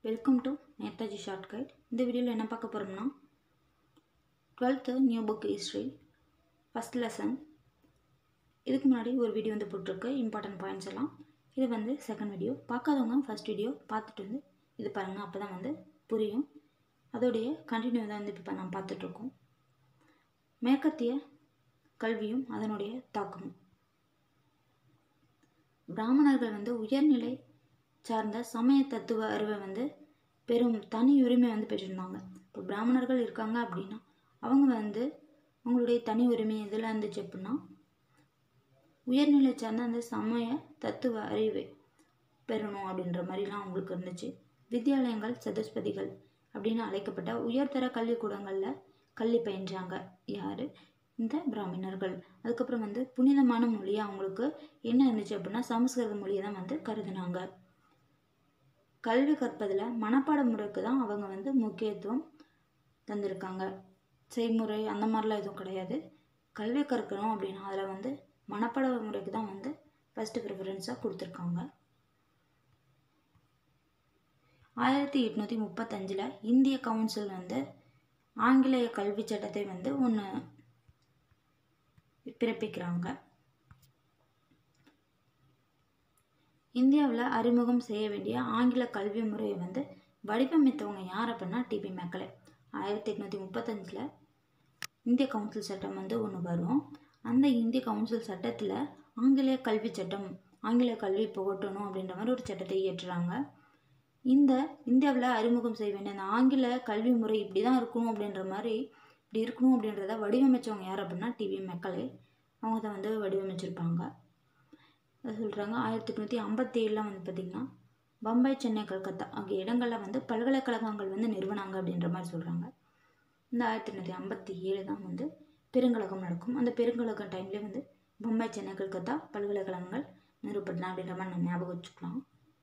Welcome to Netaji short guide. இந்த வீடியோவில் என்ன பார்க்க போகிறோம்னா 12th new book history first lesson. இதுக்கு முன்னாடி ஒரு வீடியோ வந்து போட்டிருக்கு இம்பார்ட்டன்ட் பாயிண்ட்ஸ் எல்லாம். இது வந்து செகண்ட் வீடியோ. பார்க்காதவங்க ஃபஸ்ட் வீடியோ பார்த்துட்டு வந்து இது பாருங்கள், அப்போ தான் வந்து புரியும். அதோடைய கண்டினியூ தான் வந்து இப்போ நம்ம பார்த்துட்ருக்கோம். மேற்கத்திய கல்வியும் அதனுடைய தாக்கமும். பிராமணர்கள் வந்து உயர்நிலை சார்ந்த சமய தத்துவ அறிவை வந்து பெரும் தனி உரிமை வந்து பெற்றிருந்தாங்க. இப்போ பிராமணர்கள் இருக்காங்க அப்படின்னா அவங்க வந்து அவங்களுடைய தனி உரிமை எதில் இருந்துச்சு அப்படின்னா உயர்நிலை சார்ந்த அந்த சமய தத்துவ அறிவை பெறணும் அப்படின்ற மாதிரிலாம் அவங்களுக்கு இருந்துச்சு. வித்யாலயங்கள் சதுஷ்பதிகள் அப்படின்னு அழைக்கப்பட்ட உயர்தர கல்விக்கூடங்களில் கல்வி பயின்றாங்க. யார்? இந்த பிராமணர்கள். அதுக்கப்புறம் வந்து புனிதமான மொழியை அவங்களுக்கு என்ன இருந்துச்சு அப்படின்னா சமஸ்கிருத மொழியை தான் வந்து கருதுனாங்க. கல்வி கற்பதில் மனப்பாட முறைக்கு தான் அவங்க வந்து முக்கியத்துவம் தந்திருக்காங்க. செய்முறை அந்த மாதிரிலாம் எதுவும் கிடையாது. கல்வி கற்கணும் அப்படின்னா அதில் வந்து மனப்பாட முறைக்கு தான் வந்து ஃபஸ்ட்டு ப்ரிஃபரன்ஸாக கொடுத்துருக்காங்க. 1835 இந்திய கவுன்சில் வந்து ஆங்கிலேய கல்வி சட்டத்தை வந்து ஒன்று பிறப்பிக்கிறாங்க. இந்தியாவில் அறிமுகம் செய்ய வேண்டிய ஆங்கில கல்வி முறையை வந்து வடிவமைத்தவங்க யார் அப்படின்னா டிபி மெக்கலே. 1835 இந்திய கவுன்சில் சட்டம் வந்து ஒன்று வரும். அந்த இந்திய கவுன்சில் சட்டத்தில் ஆங்கிலேய கல்வி சட்டம், ஆங்கில கல்வி புகட்டணும் அப்படின்ற மாதிரி ஒரு சட்டத்தை இயற்றுறாங்க. இந்த இந்தியாவில் அறிமுகம் செய்ய வேண்டிய அந்த ஆங்கில கல்வி முறை இப்படி தான் இருக்கணும் அப்படின்ற மாதிரி இப்படி இருக்கணும் அப்படின்றத வடிவமைச்சவங்க யார் அப்படின்னா டிபி மெக்கலே. அவங்க தான் வந்து வடிவமைச்சிருப்பாங்க. அதை சொல்கிறாங்க. 1857 வந்து பார்த்திங்கன்னா பம்பாய், சென்னை, கல்கத்தா ஆகிய இடங்களில் வந்து பல்கலைக்கழகங்கள் வந்து நிறுவனாங்க அப்படின்ற மாதிரி சொல்கிறாங்க. இந்த 1857 தான் வந்து பெருங்கழகம் நடக்கும். அந்த பெருங்கழகம் டைம்லேயே வந்து பம்பாய், சென்னை, கல்கத்தா பல்கலைக்கழகங்கள் நிறுவப்படலாம் அப்படின்ற மாதிரி நம்ம ஞாபகம் வச்சுக்கலாம்.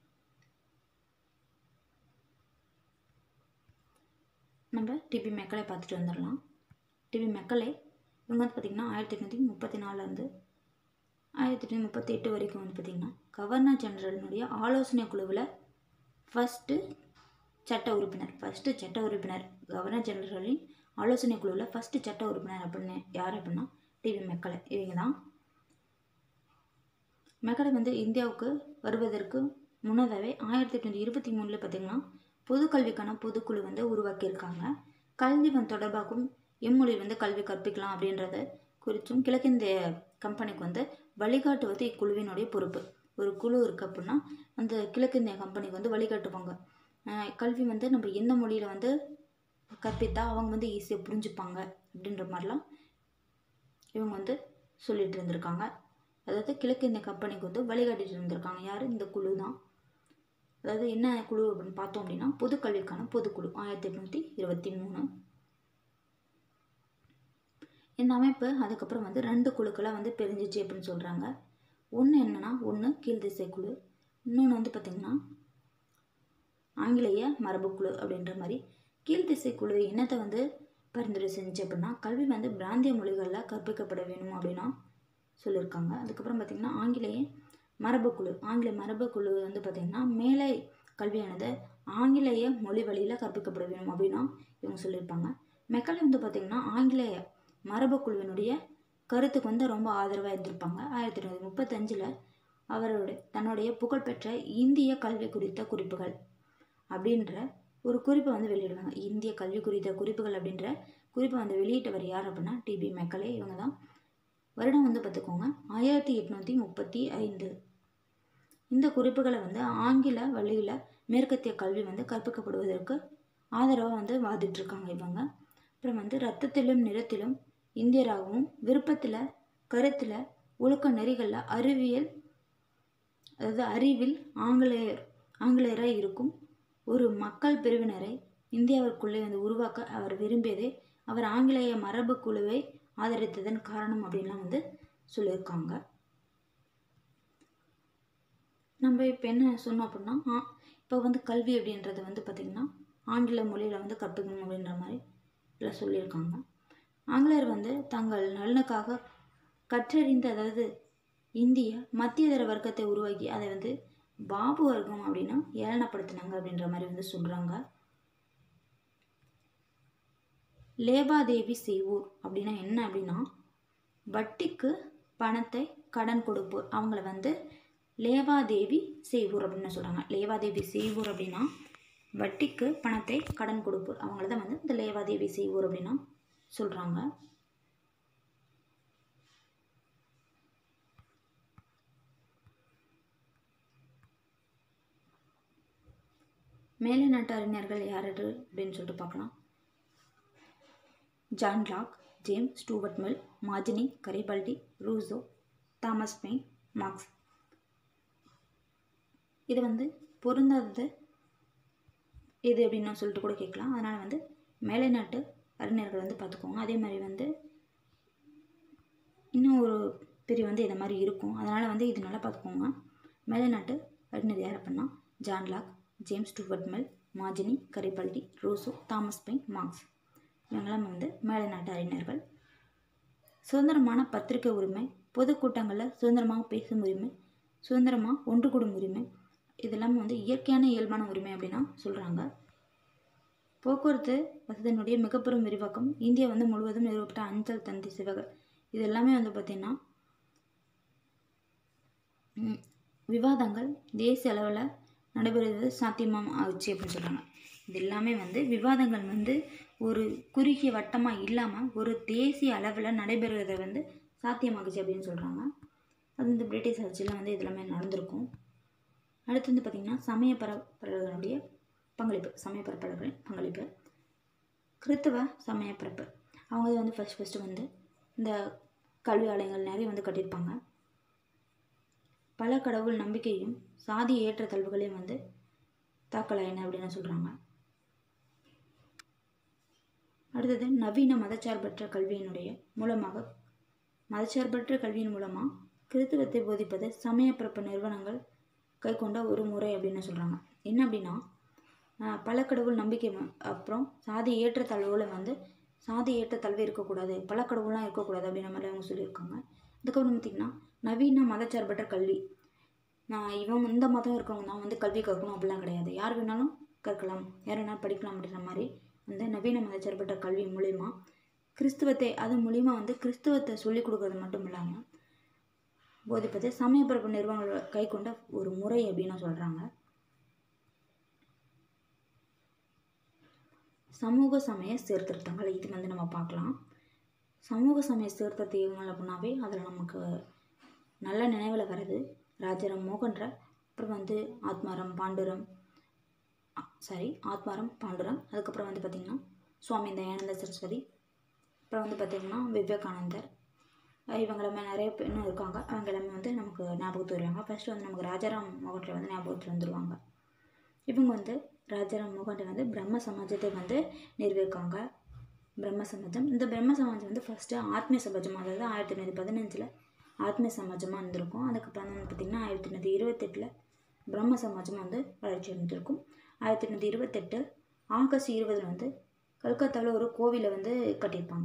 நம்ம டிபி மெக்கலே பார்த்துட்டு வந்துடலாம். டிபி மெக்கலே இவங்க வந்து பார்த்திங்கன்னா 1834 1838 வரைக்கும் வந்து பார்த்திங்கன்னா கவர்னர் ஜெனரலினுடைய ஆலோசனை குழுவில் ஃபஸ்ட்டு சட்ட உறுப்பினர் கவர்னர் ஜெனரலின் ஆலோசனை குழுவில் ஃபஸ்ட்டு சட்ட உறுப்பினர் அப்படின்னு யார் அப்படின்னா டிபி மெக்கலே. இவங்க தான். மெக்கலே வந்து இந்தியாவுக்கு வருவதற்கு முன்னதாகவே 1823 பார்த்திங்கன்னா பொது கல்விக்கான பொதுக்குழு வந்து உருவாக்கியிருக்காங்க. கல்வி வந்து தொடர்பாகவும் எம்மொழி வந்து கல்வி கற்பிக்கலாம் அப்படின்றத குறித்தும் கிழக்கிந்திய கம்பெனிக்கு வந்து வழிகாட்டுவது இக்குழுவினுடைய பொறுப்பு. ஒரு குழு இருக்குது அப்படின்னா அந்த கிழக்கிந்திய கம்பெனிக்கு வந்து வழிகாட்டுவாங்க. கல்வி வந்து நம்ம எந்த மொழியில் வந்து கற்பித்தா அவங்க வந்து ஈஸியாக புரிஞ்சுப்பாங்க அப்படின்ற மாதிரிலாம் இவங்க வந்து சொல்லிட்டு இருந்திருக்காங்க. அதாவது கிழக்கிந்திய கம்பெனிக்கு வந்து வழிகாட்டிட்டு இருந்திருக்காங்க. யார்? இந்த குழு தான். அதாவது என்ன குழு அப்படின்னு பார்த்தோம் அப்படின்னா பொது கல்விக்கான பொதுக்குழு 1823. இந்த அமைப்பு அதுக்கப்புறம் வந்து 2 குழுக்களாக வந்து பிரிஞ்சிச்சு அப்படின்னு சொல்கிறாங்க. ஒன்று என்னென்னா, ஒன்று கீழ்திசை குழு, இன்னொன்று வந்து பார்த்திங்கன்னா ஆங்கிலேய மரபுக்குழு அப்படின்ற மாதிரி. கீழ்திசை குழு என்னத்தை வந்து பரிந்துரை செஞ்சு அப்படின்னா கல்வி வந்து பிராந்திய மொழிகளில் கற்பிக்கப்பட வேணும் அப்படின்னா சொல்லியிருக்காங்க. அதுக்கப்புறம் பார்த்திங்கன்னா ஆங்கிலேய மரபுக்குழு வந்து பார்த்திங்கன்னா மேலை கல்வியானது ஆங்கிலேய மொழி வழியில் கற்பிக்கப்பட வேணும் அப்படின்னா இவங்க சொல்லியிருப்பாங்க. மெக்கலே வந்து பார்த்திங்கன்னா ஆங்கிலேய மரபுக்குழுவினுடைய கருத்துக்கு வந்து ரொம்ப ஆதரவாக இருந்திருப்பாங்க. 1835 தன்னுடைய புகழ்பெற்ற இந்திய கல்வி குறித்த குறிப்புகள் அப்படின்ற ஒரு குறிப்பை வந்து வெளியிடுவாங்க. இந்திய கல்வி குறித்த குறிப்புகள் அப்படின்ற குறிப்பை வந்து வெளியிட்டவர் யார் அப்படின்னா டிபி மெக்கலே. இவங்க தான். வருடம் வந்து பார்த்துக்கோங்க 1835. இந்த குறிப்புகளை வந்து ஆங்கில வழியில் மேற்கத்திய கல்வி வந்து கற்பிக்கப்படுவதற்கு ஆதரவாக வந்து வாதிட்டுருக்காங்க இவங்க. அப்புறம் வந்து ரத்தத்திலும் நிறத்திலும் இந்தியராகவும் விருப்பத்தில் கருத்தில் ஒழுக்க நெறிகளில் அறிவில் ஆங்கிலேயராக இருக்கும் ஒரு மக்கள் பிரிவினரை இந்தியாவிற்குள்ளே வந்து உருவாக்க அவர் விரும்பியதே அவர் ஆங்கிலேய மரபு குழுவை ஆதரித்ததன் காரணம் அப்படின்லாம் வந்து சொல்லியிருக்காங்க. நம்ம இப்போ என்ன சொன்னோம் அப்படின்னா இப்போ வந்து கல்வி அப்படின்றது வந்து பார்த்திங்கன்னா ஆங்கில மொழியில் வந்து கற்பிக்கணும் அப்படின்ற மாதிரி எல்லாம் சொல்லியிருக்காங்க. ஆங்கிலேயர் வந்து தங்கள் நலனுக்காக கற்றறிந்த அதாவது இந்திய மத்தியதர வர்க்கத்தை உருவாக்கி அதை வந்து பாபு வர்க்கம் அப்படின்னா ஏளனப்படுத்தினாங்க அப்படின்ற மாதிரி வந்து சொல்கிறாங்க. லேவாதேவி செய்வோர் அப்படின்னா என்ன அப்படின்னா வட்டிக்கு பணத்தை கடன் கொடுப்போர், அவங்கள வந்து லேவாதேவி செய்வோர் அப்படின்னு சொல்கிறாங்க. லேவாதேவி செய்வோர் அப்படின்னா வட்டிக்கு பணத்தை கடன் கொடுப்போர், அவங்கள தான் வந்து இந்த லேவாதேவி செய்வோர் அப்படின்னா சொல்கிறாங்க. மேலை நாட்டு அறிஞர்கள் யார் அப்படின்னு சொல்லிட்டு பார்க்கலாம். John Locke, James Stuart Mill, Mazzini, Garibaldi, Rousseau, Thomas Paine, Marx. இது வந்து பொருந்தாதது எது அப்படின்னு சொல்லிட்டு கூட கேட்கலாம். அதனால் வந்து மேலை நாட்டு அறிஞர்கள் வந்து பார்த்துக்கோங்க. அதே மாதிரி வந்து இன்னும் ஒரு பிரிவு வந்து இதை மாதிரி இருக்கும், அதனால் வந்து இது நல்லா பார்த்துக்கோங்க. மேலை நாட்டு அறிஞர் யார் அப்படின்னா John Locke, James Stuart Mill, Mazzini, Garibaldi, Rousseau, Thomas Paine, Marx. இவங்கெல்லாம் வந்து மேலை நாட்டு அறிஞர்கள். சுதந்திரமான பத்திரிகை உரிமை, பொதுக்கூட்டங்களில் சுதந்திரமாக பேசும் உரிமை, சுதந்திரமாக ஒன்று கூடும் உரிமை, இதெல்லாமே வந்து இயற்கையான இயல்பான உரிமை அப்படின்னா சொல்கிறாங்க. போக்குவரத்து வசதியினுடைய மிகப்பெரும் விரிவாக்கம், இந்தியா வந்து முழுவதும் நிறுவப்பட்ட அஞ்சல் தந்தி சேவைகள், இது எல்லாமே வந்து பார்த்திங்கன்னா விவாதங்கள் தேசிய அளவில் நடைபெறுவது சாத்தியமாக ஆச்சு அப்படின்னு சொல்கிறாங்க. இது எல்லாமே வந்து விவாதங்கள் வந்து ஒரு குறுகிய வட்டமாக இல்லாமல் ஒரு தேசிய அளவில் நடைபெறுவதை வந்து சாத்தியமாகுச்சு அப்படின்னு சொல்கிறாங்க. அது வந்து பிரிட்டிஷ் ஆட்சியில் வந்து இது எல்லாமே நடந்திருக்கும். அடுத்து வந்து பார்த்திங்கன்னா சமய பரப்பரர்களுடைய பங்களிப்பு, சமய பரப்பரர்களின் பங்களிப்பு. கிறித்துவ சமய பரப்பு, அவங்க வந்து ஃபஸ்ட்டு வந்து இந்த கல்வி ஆலயங்கள் நிறைய வந்து கட்டியிருப்பாங்க. பல கடவுள் நம்பிக்கையும் சாதி ஏற்றத்தாழ்வுகளையும் வந்து தாக்கலாயின அப்படின்னு சொல்கிறாங்க. அடுத்தது நவீன மதச்சார்பற்ற கல்வியினுடைய மூலமாக, மதச்சார்பற்ற கல்வியின் மூலமாக கிறித்துவத்தை போதிப்பது சமயப்பரப்பு நிறுவனங்கள் கை கொண்ட ஒரு முறை அப்படின்னு சொல்கிறாங்க. என்ன அப்படின்னா பல கடவுள் நம்பிக்கை அப்புறம் சாதி ஏற்றத்தாழ்வுகளை வந்து சாதி ஏற்றத்தாழ்வு இருக்கக்கூடாது, பல கடவுள்லாம் இருக்கக்கூடாது அப்படின்ற மாதிரி அவங்க சொல்லியிருக்காங்க. அதுக்கப்புறம் பார்த்திங்கன்னா நவீன மதச்சார்பற்ற கல்வி, இவங்க இந்த மதம் இருக்கவங்க தான் வந்து கல்வி கற்கணும் அப்படிலாம் கிடையாது, யார் வேணாலும் கற்கலாம், யார் வேணாலும் படிக்கலாம் அப்படின்ற மாதிரி அந்த நவீன மதச்சார்பற்ற கல்வி மூலிமா கிறிஸ்துவத்தை, அது மூலிமா வந்து கிறிஸ்துவத்தை சொல்லிக் கொடுக்கறது மட்டும் இல்லாமல் போதிப்பது சமயப்பரப்பு நிறுவனங்கள் கை கொண்ட ஒரு முறை அப்படின்னு சொல்கிறாங்க. சமூக சமய சீர்திருத்தங்கள், இது வந்து நம்ம பார்க்கலாம். சமூக சமய சீர்திருத்தங்கள் அப்படின்னாவே அதில் நமக்கு நல்ல நினைவில் வர்றது ராஜாராம் மோகன் ராய், அப்புறம் வந்து ஆத்மாராம் பாண்டுரம், அதுக்கப்புறம் வந்து பார்த்திங்கன்னா சுவாமி தயானந்த சரஸ்வதி, அப்புறம் வந்து பார்த்திங்கன்னா விவேகானந்தர், இவங்களாமே நிறைய இன்னும் இருக்காங்க. அவங்க எல்லாமே வந்து நமக்கு ஞாபகத்து வருவாங்க. ஃபஸ்ட்டு வந்து நமக்கு ராஜாராம் மோகன் ராய் வந்து ஞாபகத்தில் வந்துடுவாங்க. இவங்க வந்து ராஜாராம் மோகன் ராய் வந்து பிரம்ம சமாஜத்தை வந்து நிறுவியிருக்காங்க. பிரம்ம சமாஜம், இந்த பிரம்ம சமாஜம் வந்து ஃபஸ்ட்டு ஆத்மீய சமாஜம், அதாவது 1915 ஆத்மீய சமாஜமாக இருந்திருக்கும். அதுக்கப்புறம் வந்து பார்த்திங்கன்னா 1928 பிரம்ம சமாஜம் வந்து வளர்ச்சி அடைந்திருக்கும். 1928 ஆகஸ்ட் 20 வந்து கல்கத்தாவில் ஒரு கோவிலை வந்து கட்டியிருப்பாங்க.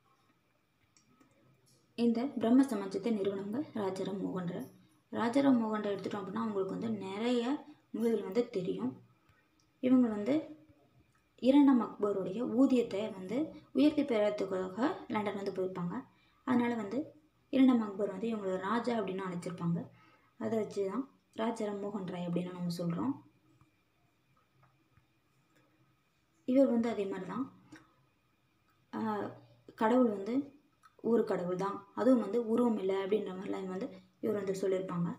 இந்த பிரம்ம சமாஜத்தை நிறுவனங்க ராஜாராம் மோகன் ராய். ராஜாராம் மோகன் ராய் எடுத்துட்டோம் அப்படின்னா அவங்களுக்கு வந்து நிறைய நூல்கள் வந்து தெரியும். இவங்க வந்து 2ஆம் அக்பருடைய ஊதியத்தை வந்து உயர்த்தி பெறத்துக்காக லண்டன் வந்து போயிருப்பாங்க. அதனால் வந்து 2ஆம் அக்பர் வந்து இவங்களை ராஜா அப்படின்னு அழைச்சிருப்பாங்க. அதை வச்சு தான் ராஜாராம் மோகன் ராய் அப்படின்னு நம்ம சொல்கிறோம். இவர் வந்து அதே மாதிரி தான் கடவுள் வந்து ஒரு கடவுள் தான், அதுவும் வந்து உருவம் இல்லை அப்படின்ற மாதிரிலாம் வந்து இவர் வந்து சொல்லியிருப்பாங்க.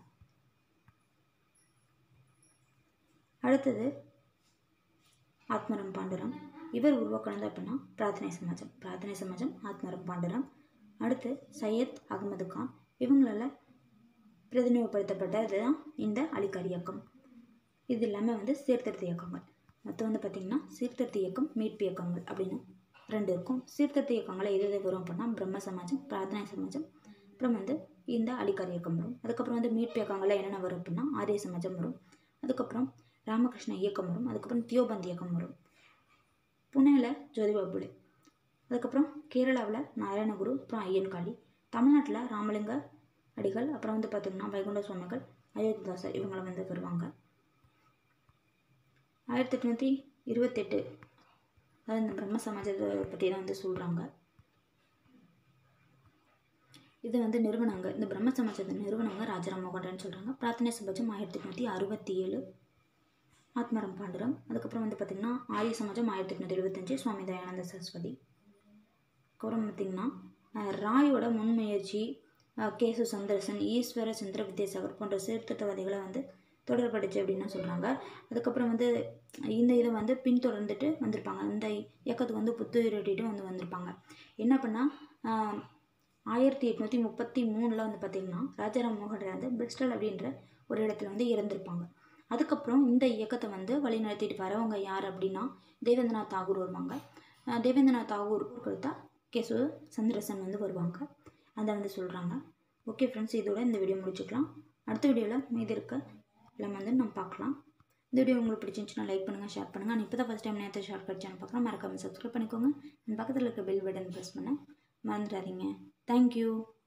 அடுத்தது ஆத்மாராம் பாண்டுரம், இவர் உருவாக்கினது அப்படின்னா பிரார்த்தனை சமாஜம் ஆத்மாராம் பாண்டுரம். அடுத்து சையத் அகமது கான், இவங்களால் பிரதிநிதிப்படுத்தப்பட்டது தான் இந்த அலிகார் இயக்கம். இது எல்லாமே வந்து சீர்திருத்த இயக்கங்கள். மொத்தம் வந்து பார்த்திங்கன்னா சீர்திருத்த இயக்கம், மீட்பு இயக்கங்கள் அப்படின்னு 2 இருக்கும். சீர்திருத்த இயக்கங்களை எது வரும் அப்படின்னா பிரம்ம சமாஜம், பிரார்த்தனை சமாஜம், அப்புறம் வந்து இந்த அலிகார் இயக்கம் வரும். அதுக்கப்புறம் வந்து மீட்பு இயக்கங்களில் என்னென்ன வரும் அப்படின்னா ஆரிய சமாஜம் வரும், அதுக்கப்புறம் ராமகிருஷ்ண இயக்கம் வரும், அதுக்கப்புறம் தியோபந்த் இயக்கம் வரும், புனேயில் ஜோதிபா புலே, அதுக்கப்புறம் கேரளாவில் நாராயணகுரு, அப்புறம் ஐயன்காளி, தமிழ்நாட்டில் ராமலிங்க அடிகள், அப்புறம் வந்து பார்த்திங்கன்னா வைகுண்ட சுவாமிகள், அயோத்திதாசர் இவங்களை வந்து வருவாங்க. 1828 அதாவது இந்த பிரம்ம சமாஜத்தை பற்றி தான் வந்து சொல்கிறாங்க. இதை வந்து நிறுவனங்க, இந்த பிரம்ம சமாஜத்தை நிறுவனங்க ராஜாராம் மோகன் ராய்னு சொல்கிறாங்க. பிரார்த்தனை சமாஜம் 1867, ஆத்மாராம் பாண்டுரம். அதுக்கப்புறம் வந்து பார்த்திங்கன்னா ஆரிய சமாஜம் 1875, சுவாமி தயானந்த சரஸ்வதி. அப்புறம் பார்த்திங்கன்னா ராயோட முன்முயற்சி, கேசு சந்திரசன், ஈஸ்வர சந்திர வித்யாசாகர் போன்ற சீர்திருத்தவாதிகளை வந்து தொடர்படுச்சு அப்படின்னு சொல்கிறாங்க. அதுக்கப்புறம் வந்து இந்த இதை வந்து பின்தொடர்ந்துட்டு வந்திருப்பாங்க. இந்த இயக்கத்துக்கு வந்து புத்துயிரிட்டு வந்து வந்திருப்பாங்க. என்ன பண்ணால் 1833 வந்து பார்த்திங்கன்னா ராஜாராம் மோகன் ராய் வந்து பிரிஸ்டல் அப்படின்ற ஒரு இடத்துல வந்து இறந்துருப்பாங்க. அதுக்கப்புறம் இந்த இயக்கத்தை வந்து வழி நடத்திட்டு வரவங்க யார் அப்படின்னா தேவேந்திரநாத் தாகூர் வருவாங்க. தேவேந்திரநாத் தாகூர் கொடுத்தா கேசு சந்திரசன் வந்து வருவாங்க. அதை வந்து சொல்கிறாங்க. ஓகே ஃப்ரெண்ட்ஸ், இதோட இந்த வீடியோ முடிச்சுக்கலாம். அடுத்த வீடியோவில் மீதி இருக்க எல்லாம் வந்து நம்ம பார்க்கலாம். இந்த வீடியோ உங்களுக்கு பிடிச்சிருந்துச்சுன்னா லைக் பண்ணுங்கள், ஷேர் பண்ணுங்கள். நான் இப்போ தான் ஃபஸ்ட் டைம் நேற்று ஷார்ட்கட் சேனல் பார்க்கலாம், மறக்காமல் சப்ஸ்கிரைப் பண்ணிக்கோங்க. பக்கத்தில் இருக்க பெல் பட்டன் ப்ரெஸ் பண்ண மறந்துடாதீங்க. தேங்க்யூ.